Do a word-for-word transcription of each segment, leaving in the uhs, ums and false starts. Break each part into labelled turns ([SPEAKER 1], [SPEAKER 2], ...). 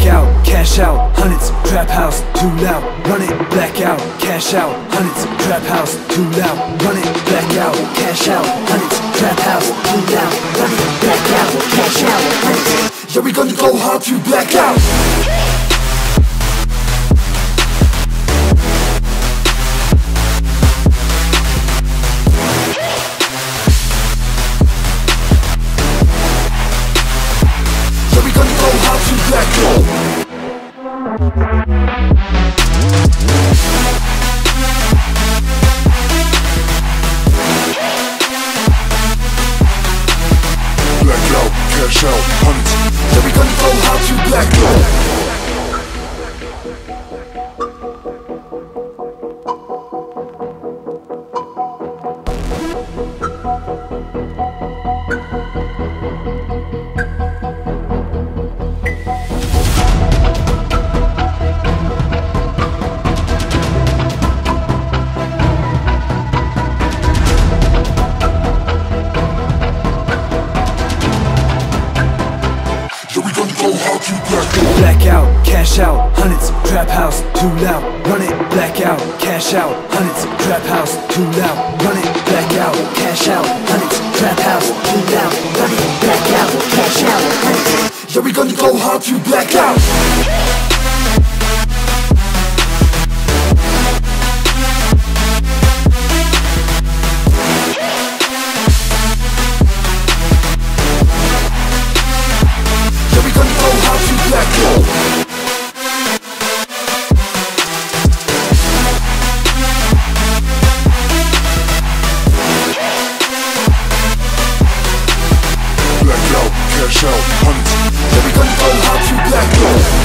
[SPEAKER 1] Blackout, cash out, hundreds, trap house, too loud. Run it, blackout, cash out, hundreds, trap house, too loud. Run it, blackout, cash out, hundreds, trap house, too loud. Run it, blackout, cash out, hundreds. Yeah, we gonna go hard to blackout.
[SPEAKER 2] Blackout, cash out, hundreds. Yeah, we gonna go hard to blackout.
[SPEAKER 1] Blackout, cash out, hundreds, trap house, too loud. Run it, blackout, cash out, hundreds, trap house, too loud. Run it, blackout, cash out, hundreds, trap house, too loud. Run it, blackout, cash out, hundreds. Yeah, we gonna go hard to blackout.
[SPEAKER 2] Cash out, hundreds. Yeah, we gonna go hard to blackout.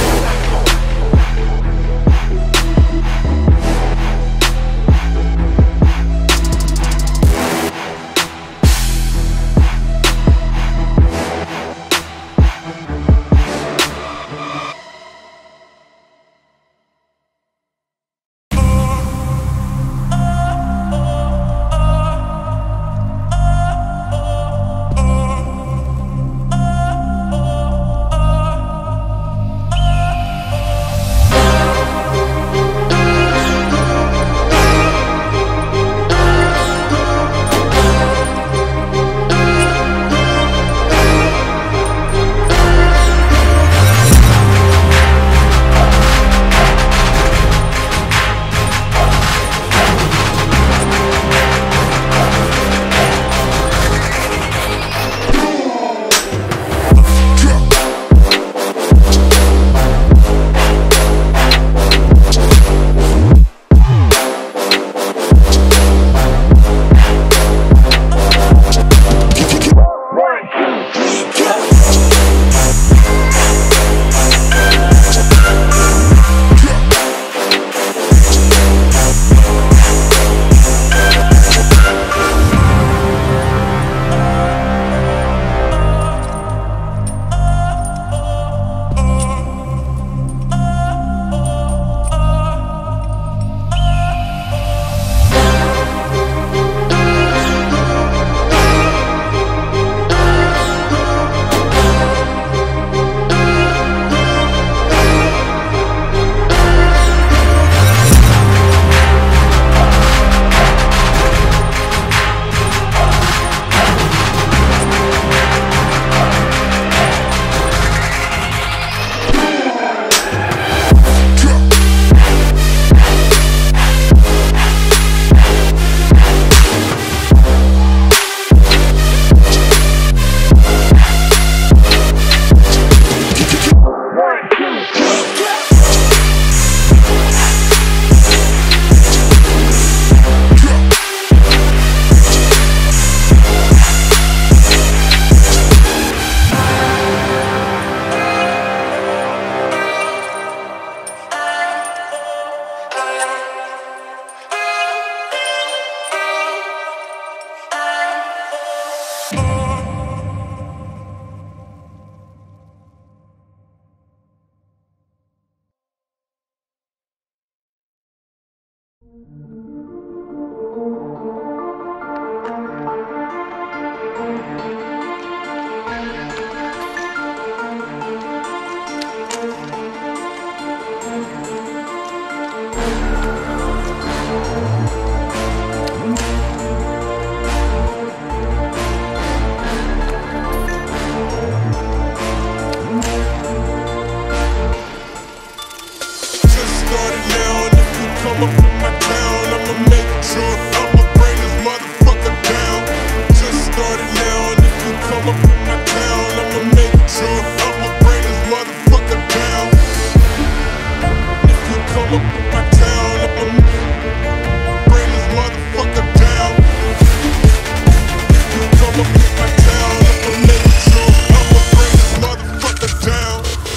[SPEAKER 2] come up in my town, I'ma make sure I'ma bring this motherfucker down. Just started now, and if you come up in my town, I'ma make sure I'ma bring this motherfucker down. If you come up in my town, I'ma bring this motherfucker down. If you come up in my town, I'ma make sure I'ma bring this motherfucker down.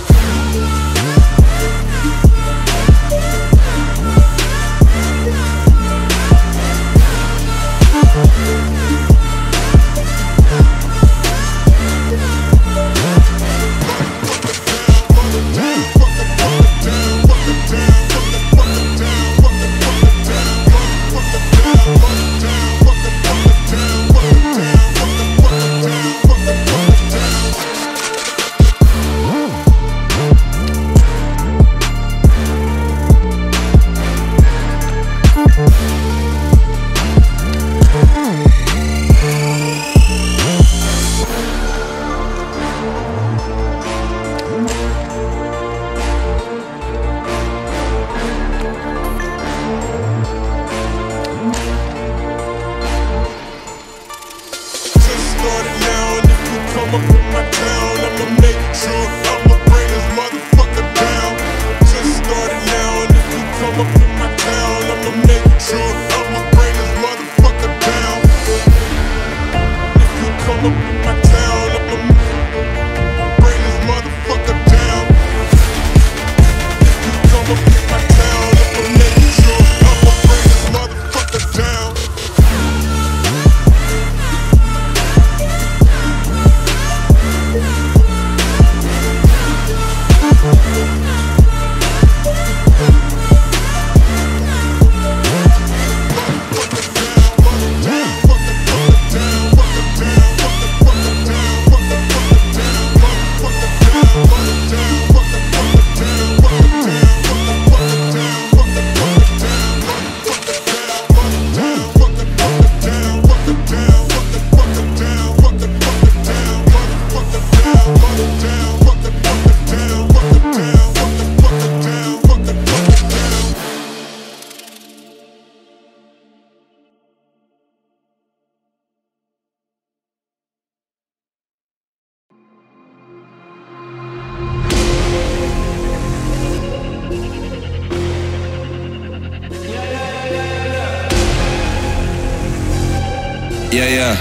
[SPEAKER 3] Yeah, yeah.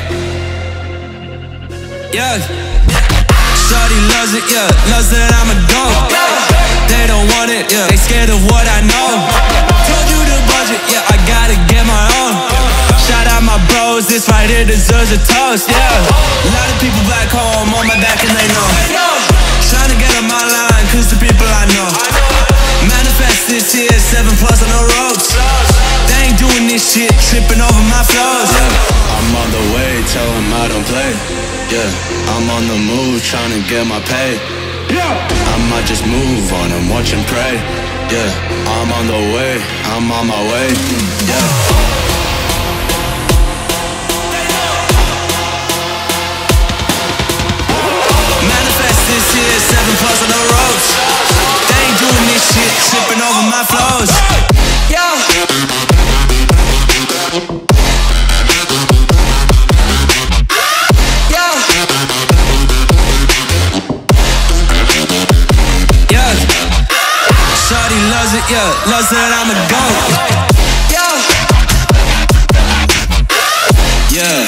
[SPEAKER 3] Yeah. Shawty loves it, yeah. Loves that I'm a dog. They don't want it, yeah. They scared of what I know. Told you the budget, yeah. I gotta get my own. Shout out my bros, this right here deserves a toast, yeah. A lot of people back home on my back and they know. Trying to get on my line, cause the people I know. Manifest this here, seven plus on the roads. They ain't doing this shit, tripping over my flows. Yeah, I'm on the way, tell them I don't play. Yeah, I'm on the move, trying to get my pay. I might just move on and watch and pray. Yeah, I'm on the way, I'm on my way. Yeah. Manifest this here, seven plus on the roads. They ain't doing this shit, tripping over my flows. Yeah. Shawty loves it, yeah, loves that I'm a goat. Yeah.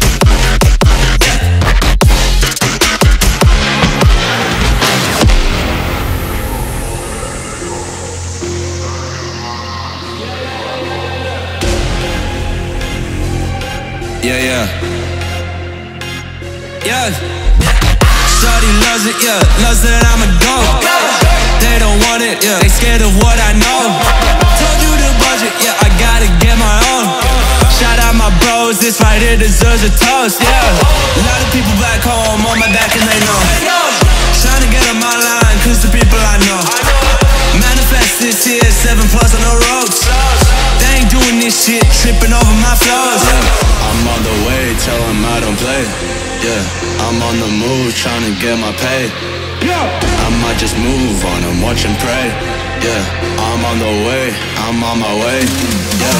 [SPEAKER 3] Yeah, yeah. Yeah. Shawty loves it, yeah, loves that I'm a goat. They don't want it, yeah. They scared of what I know. Told you the budget, yeah. I gotta get my own. Shout out my bros, this right here deserves a toast, yeah. A lot of people back home on my back and they know. Trying to get on my line, cause the people I know. Manifest this here, seven plus on the roads. They ain't doing this shit, tripping over my flows. Yeah, I'm on the way, tell them I don't play. Yeah, I'm on the move, trying to get my pay. I might just move on and watch and pray. Yeah, I'm on the way, I'm on my way. Yeah.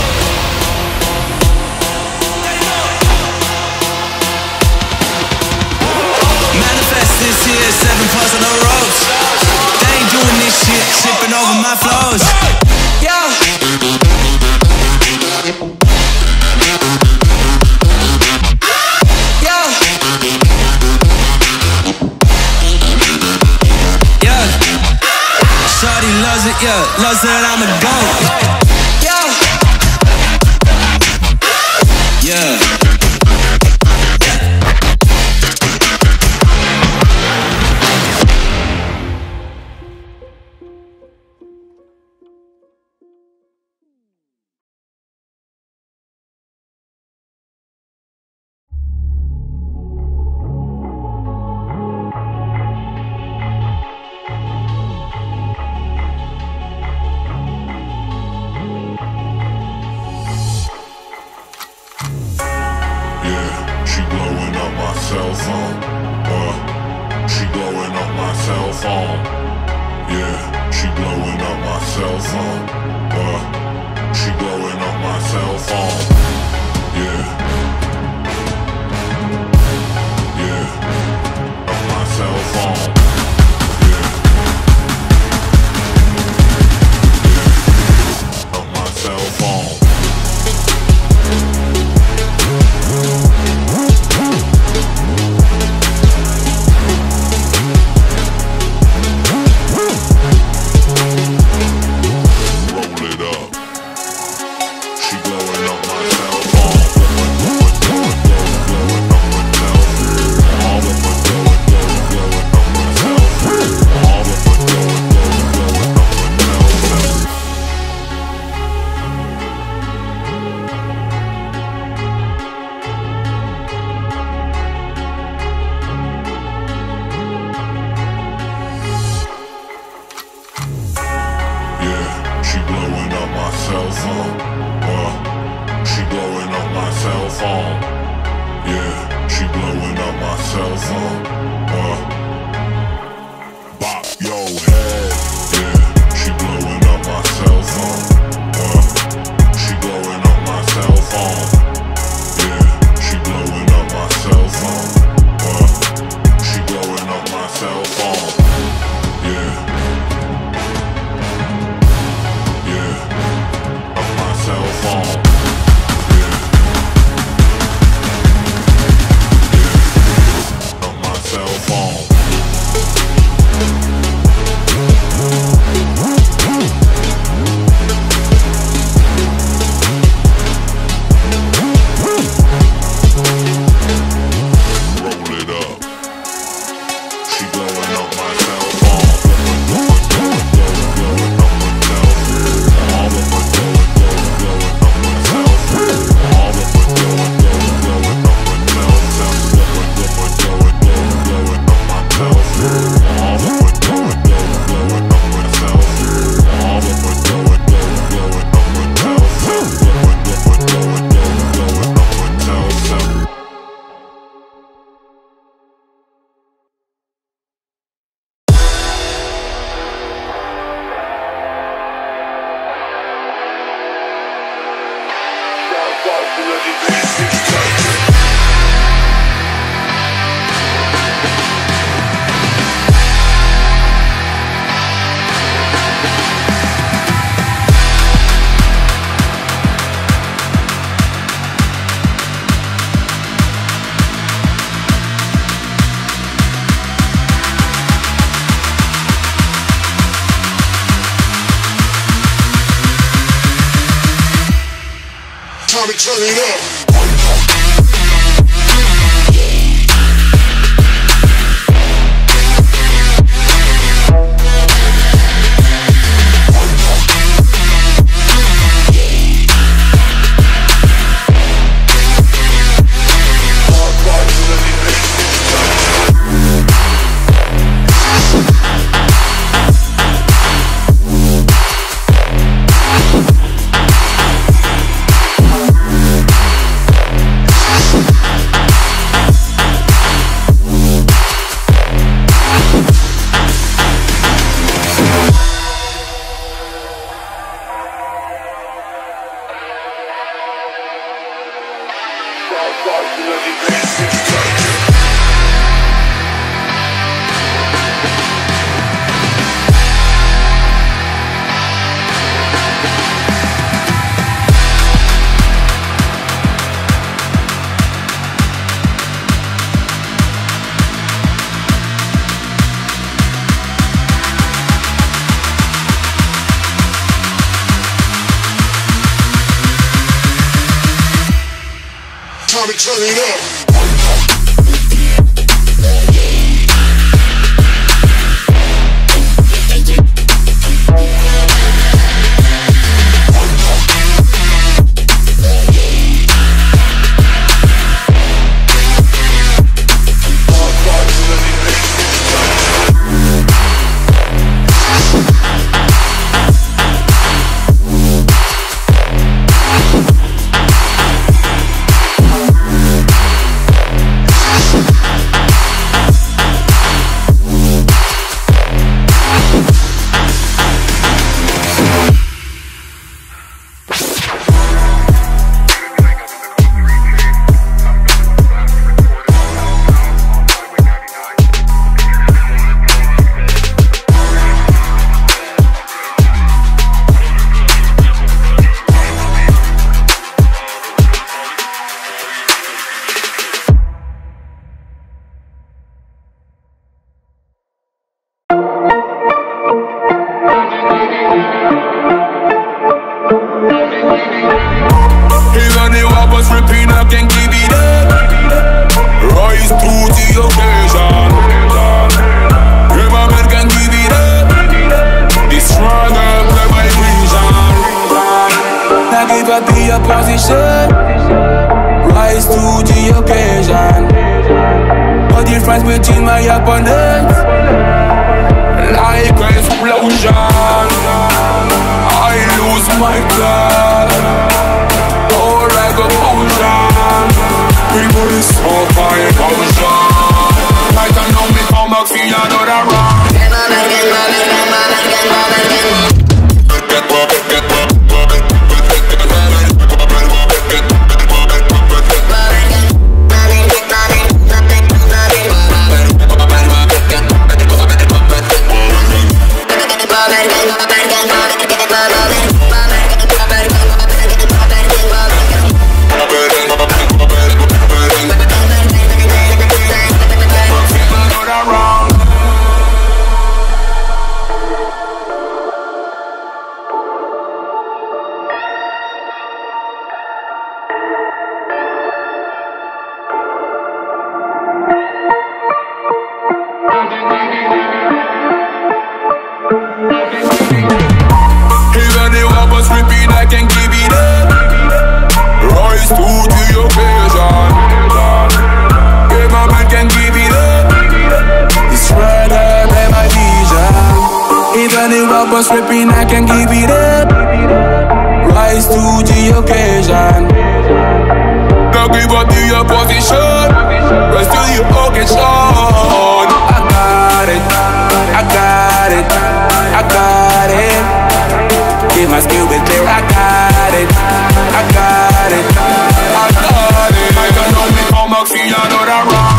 [SPEAKER 3] Manifest this here, seven plus on the ropes. They ain't doing this shit, tripping over my flows. Yeah. Yeah. Yeah. Shawty loves it, yeah, loves that I'm a goat. Yeah. Yeah.
[SPEAKER 2] Cell phone, uh, she blowing up my cell phone. Yeah, she blowing up my cell phone. Uh, she blowing up my cell phone. Yeah, yeah, up my cell phone. Yeah, yeah, up my cell phone. She blowing up my cell phone. Uh, she blowing up my cell phone. Yeah, she blowing up my cell phone. Uh, bop your head. Yeah, she blowing up my cell phone. Uh, she blowing up my cell phone. Yeah, she blowing up my cell phone. Uh, she blowing up my cell phone. Yeah. Cell phone. Yeah. Yeah. On my cell phone. Roll it up. She blowing up my cell phone. Blowing up my cell phone. All of my Time to turn it up. time to turn it up.
[SPEAKER 4] Position, rise to the occasion. No difference between my opponents, like explosion. I lose my class, oh like a potion. People is so fire potion. I don't know me how much feel another round. Was ripping, I can give it up. Rise to the occasion. Don't give up to your position. Rise to your occasion. I got it, I got it, I got it. Give my skill with clear. I got it, I got it, I got it. I don't know me how much feel another round.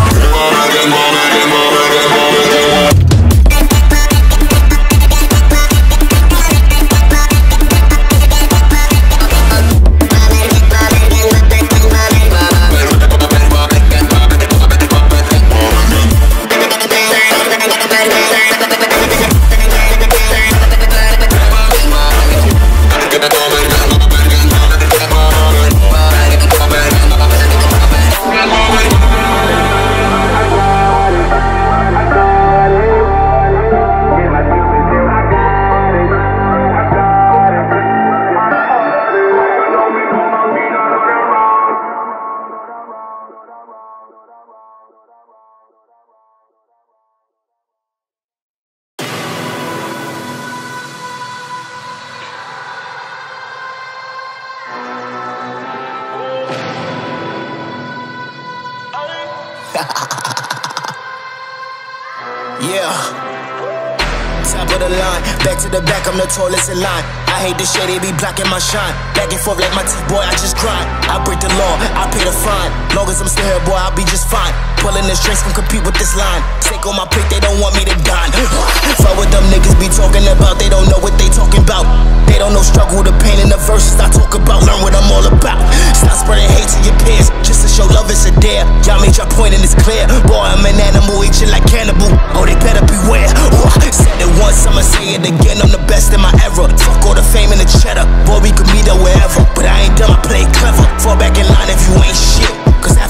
[SPEAKER 5] Yeah. Top of the line, back to the back, I'm the tallest in line. I hate the shit, they be blocking my shine. Back and forth like my teeth, boy, I just grind. I break the law, I pay the fine. Long as I'm still here, boy, I'll be just fine. Pulling the strings, can compete with this line. Take on my plate, they don't want me to dine. Fuck what them niggas be talking about, they don't know what they talking about. They don't know struggle, the pain in the verses I talk about. Learn what I'm all about. Stop spreading hate to your peers, just to show love is a dare. Y'all made your point and it's clear. Boy, I'm an animal, eating like cannibal. Oh, they better beware. Said it once, I'ma say it again. I'm the best in my era. Fuck all the fame and the cheddar. Boy, we could meet up wherever, but I ain't done, I play clever. Fall back in line if you ain't shit, cause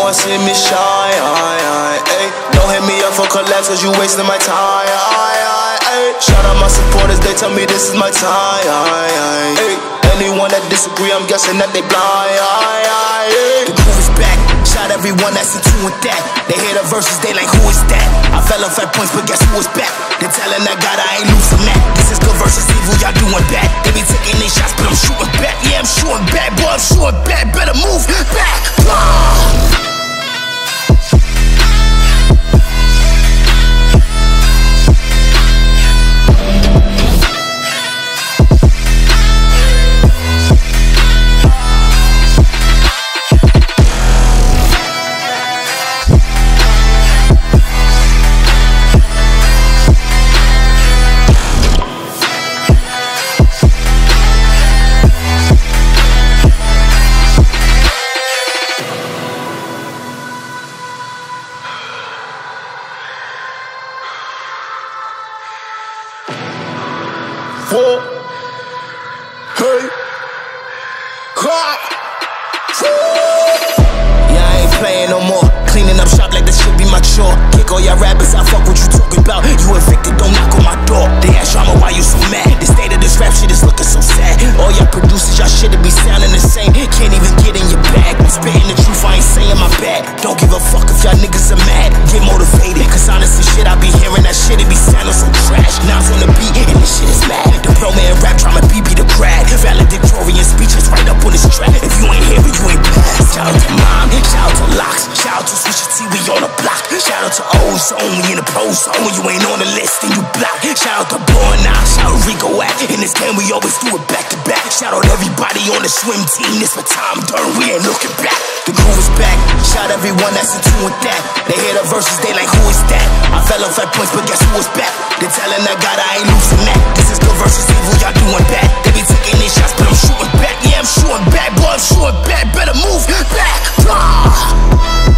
[SPEAKER 5] wanna see me shine, ayy. Don't hit me up for collabs cause you wasting my time, ayy. Shout out my supporters, they tell me this is my time, ayy. Anyone that disagree, I'm guessing that they blind, ayy. The groove is back, shout everyone that's in tune with that. They hear the verses, they like, who is that? I fell off at points, but guess who is back? They telling that God I ain't losing that. This is good versus evil, y'all doing bad. They be taking their shots, but I'm shooting back. Yeah, I'm shooting back, boy, I'm shooting back. Better move back. Blah. Four, hey, crack. Yeah, I ain't playing no more. Cleaning up shop like this should be my chore. Kick all y'all rappers, I fuck what you talking about. You evicted, don't knock on my door. They ask drama, why you so mad? The state of this rap shit is looking so sad. All y'all producers, y'all shit be sounding the same. Can't even get in your bag. I'm spitting the truth, I ain't saying my bad. Don't give a fuck if y'all niggas are mad. Get motivated, cause honestly shit, I be hearing that shit, it be sounding so trash. Now it's on the beat, and this shit is mad. The pro man rap drama, B B the grad. Valedictorian speeches right up on this track. If you ain't here, but you ain't passed. Shout out to Mom, shout out to Locks, shout out to Swisher T, we on the block. Shout out to Ozone, we in the pro zone. When you ain't on the list, then you block. Shout out to Born Now, shout out Rico at. In this game, we always do it back to back. Shout out everybody on the swim team. This for time done, we ain't looking back. The groove is back. Shout everyone that's in tune with that. They hear the verses, they like, who is that? I fell off at points, but guess who is back? They telling that God I ain't losing that. This is good versus evil, y'all doing bad. They be taking their shots, but I'm shooting back. Yeah, I'm shooting back, boy, I'm shooting back. Better move back. Blah.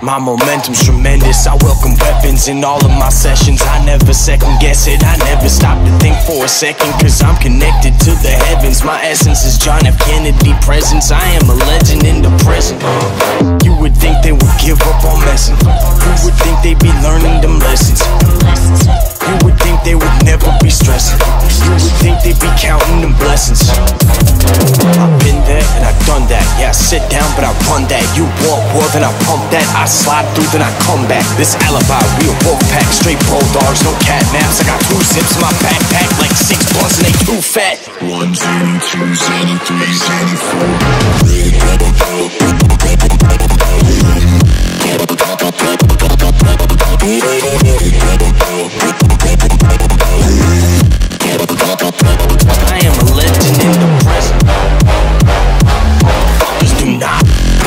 [SPEAKER 6] My momentum's tremendous, I welcome weapons in all of my sessions. I never second guess it, I never stop to think for a second, cause I'm connected to the heavens. My essence is John F. Kennedy presence. I am a legend in the present. You would think they would give up on messing. You would think they'd be learning them lessons. You would think they would never be stressing. You would think they'd be counting them blessings. I've been there and I've done that. Yeah, I sit down but I run that. You walk war, then I pump that. I slide through, then I come back. This alibi, we a wolf pack. Straight bulldogs, no cat naps. I got two zips in my backpack, like six blunts and they too fat.
[SPEAKER 2] One zany, two zany, three zany, four.
[SPEAKER 6] I am a legend in the present. Just do not.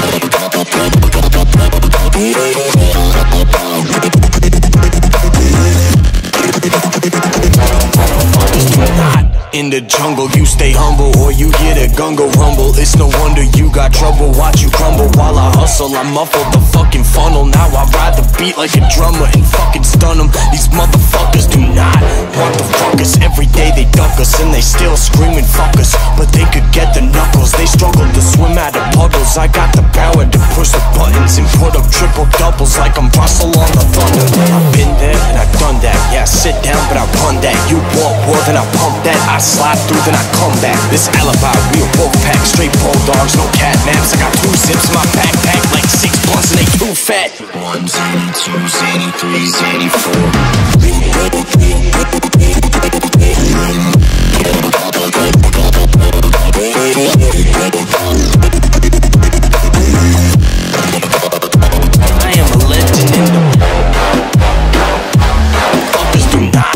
[SPEAKER 6] Just do not. In the jungle, you stay humble or you get a gungo rumble. It's no wonder you got trouble, watch you crumble while I hustle. I muffle the fucking funnel. Now I ride the beat like a drummer and fucking stun them. These motherfuckers do not want the fuckers. Every day they duck us and they still screaming fuck us, but they could get the knuckles. They struggle to swim out of puddles. I got the power to push the buttons and put up triple doubles like I'm Russell on the Thunder. I've been there and I've done that. Yeah, I sit down but I run that. You walk war, then I pump that. I slide through, then I come back. This alibi, we a wolf pack. Straight bulldogs, no cat naps. I got two zips in my backpack, like six blunts and they too fat.
[SPEAKER 2] One zany, two zany, three zany, four.
[SPEAKER 6] I am a legend in the fuckers do not.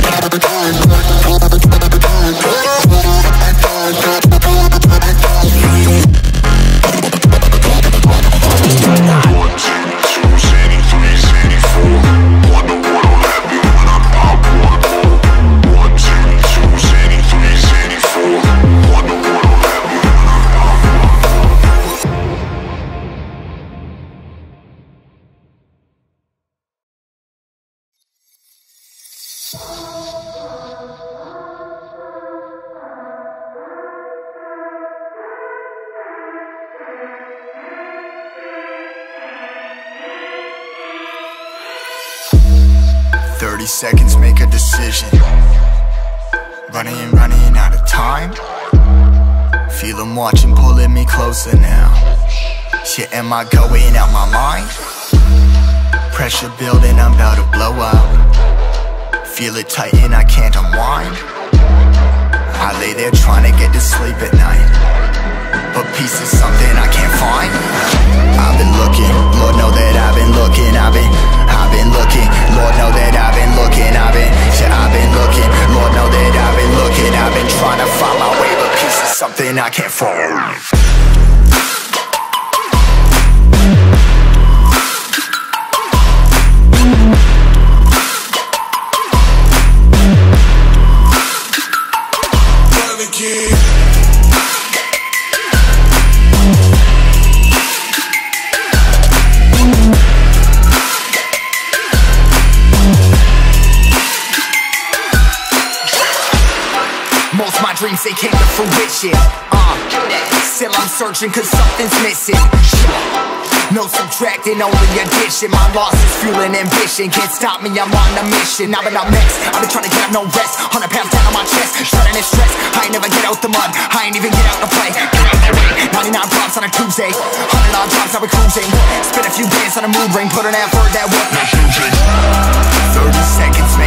[SPEAKER 7] Thirty seconds, make a decision. Running, running out of time. Feel them watching, pulling me closer now. Shit, am I going out my mind? Pressure building, I'm about to blow out. Feel it tighten, I can't unwind. I lay there trying to get to sleep at night, but peace is something I can't find. I've been looking, Lord know that I've been looking. I've been, I've been looking, Lord know that I've been looking. I've been, shit, I've been looking, Lord know that I've been looking. I've been trying to find my way, but peace is something I can't find. Most my dreams, they came to fruition. Uh, still I'm searching cause something's missing. No subtracting, only addition. My loss is fueling ambition. Can't stop me, I'm on a mission. I've been up next, I've been trying to get out, no rest. Hundred pounds down on my chest, shredding and stress. I ain't never get out the mud, I ain't even get out to play. Get out the way, ninety-nine drops on a Tuesday. Hundred odd drops, I was cruising. Spit a few bands on a mood ring, put an effort that work. Thirty seconds, man.